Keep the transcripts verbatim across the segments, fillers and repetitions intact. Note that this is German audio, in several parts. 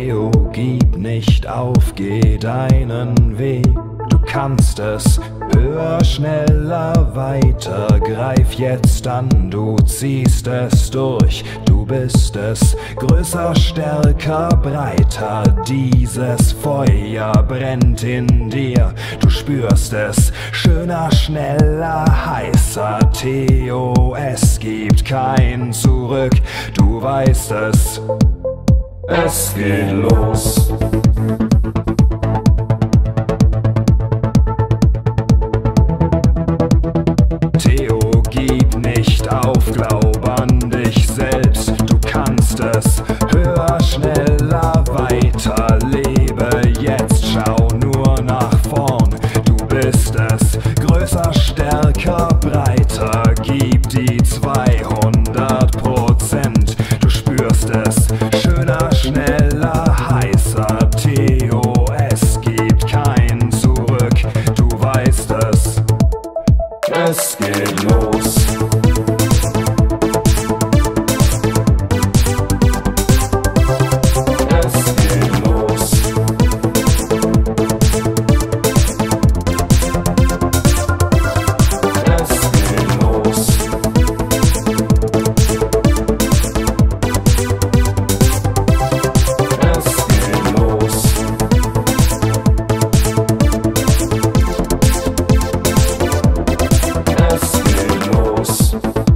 Theo, gib nicht auf, geh deinen Weg. Du kannst es, höher, schneller, weiter, greif jetzt an, du ziehst es durch, du bist es, größer, stärker, breiter, dieses Feuer brennt in dir, du spürst es, schöner, schneller, heißer, Theo, es gibt kein Zurück, du weißt es, es geht los. Theo, gib nicht auf, glaub an dich selbst, du kannst es, höher, schneller, weiter, lebe jetzt, schau nur nach vorn, du bist es, größer, stärker, breiter, gib die zweihundert Prozent, du spürst es, schöner, schneller, heißer, Theo, es gibt kein Zurück, du weißt es, es geht los. Es geht los. Es geht los. Es geht los. Es geht los.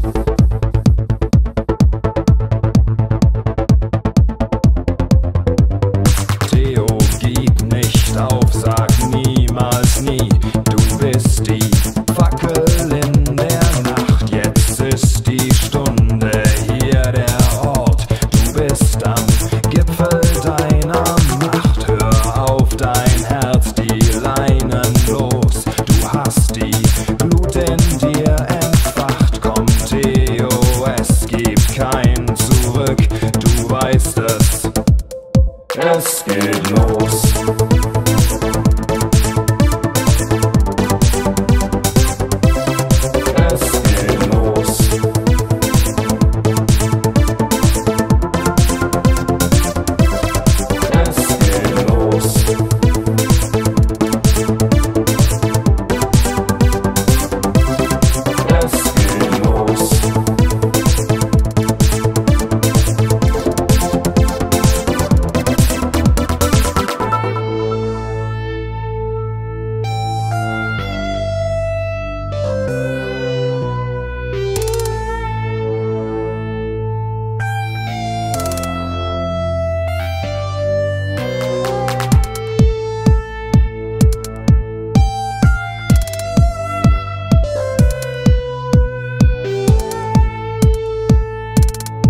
Theo, gib nicht auf, sag niemals nie, du bist die Fackel in der Nacht, jetzt ist die Stunde, hier der Ort, du bist am Gipfel deiner Macht, hör auf dein Herz, die Leinen los, du hast die Glut in dir entfacht, komm Theo, es gibt kein Zurück, du weißt es, es geht los. Es geht los. Es geht los. Es geht los.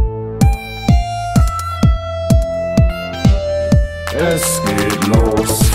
Es geht los.